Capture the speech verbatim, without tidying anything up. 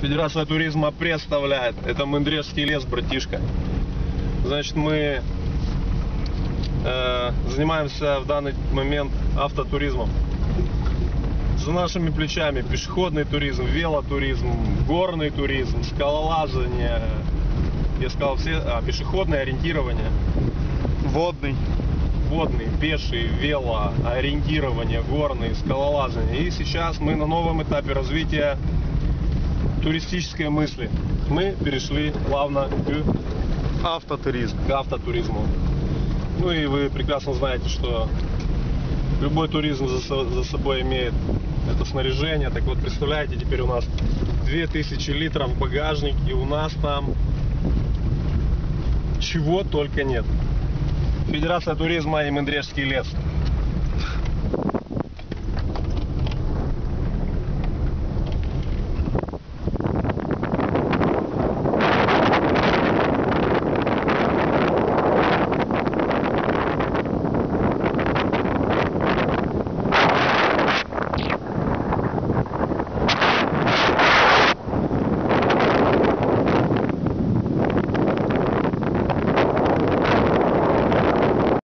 Федерация туризма представляет. Это Мендрежский лес, братишка. Значит, мы э, занимаемся в данный момент автотуризмом. За нашими плечами пешеходный туризм, велотуризм, горный туризм, скалолазание. Я сказал все, а, пешеходное ориентирование. Водный. Водный, пеший, вело, ориентирование, горный, скалолазание. И сейчас мы на новом этапе развития туристической мысли. Мы перешли плавно к Автотуризм. к автотуризму. Ну и вы прекрасно знаете, что любой туризм за, со- за собой имеет это снаряжение. Так вот, представляете, теперь у нас две тысячи литров в багажнике, и у нас там чего только нет. Федерация туризма и Мендрежский лес.